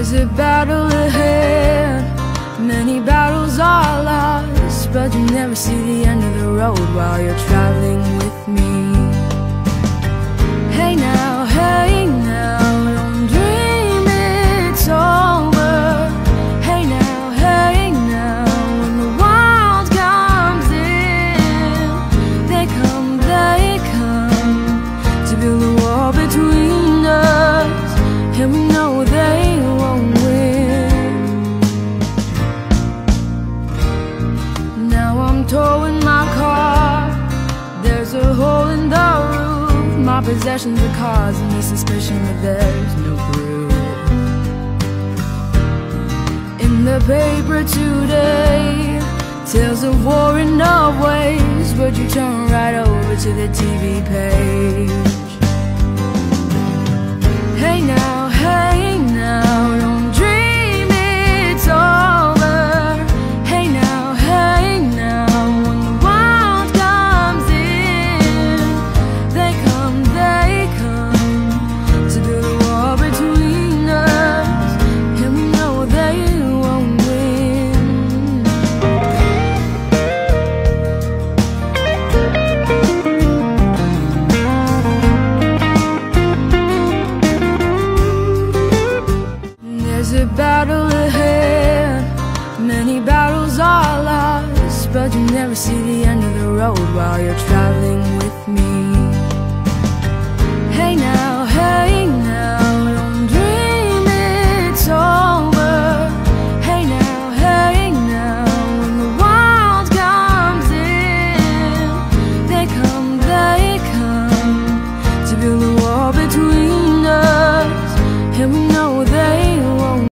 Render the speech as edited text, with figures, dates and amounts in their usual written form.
There's a battle ahead, many battles are lost, but you never see the end of the road while you're traveling with me. Hey now, don't dream it's over. Hey now, when the world comes in, they come to build a wall between us, and we know they won't win. Now I'm towing my car, there's a hole in the roof. My possessions are causing the suspicion that there's no proof. In the paper today, tales of war and of ways, but you turn right over to the TV page. Hey now, don't dream it's over. Hey now, when the world comes in, they come to build a wall between us, and we know they won't win. There's a battle ahead, many battles are lost, but you never see the end of the road while you're traveling with